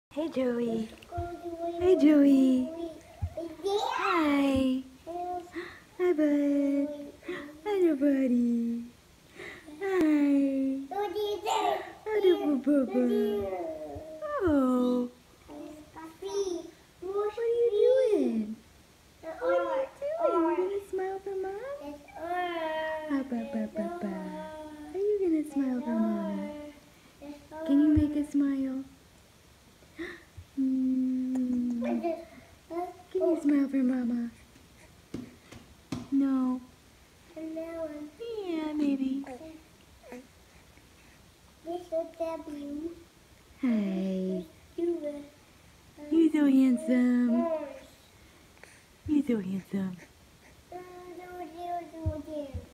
Hey Joey. Hey Joey. Hi. Hi bud. Hello buddy. Hi. Hello bubba. Oh. What are you doing? What are you doing? You gonna smile for mom? Are you gonna smile for mommy? Can you make a smile? Can you smile for mama? No. Yeah, maybe. Hi. You're so handsome. You're so handsome.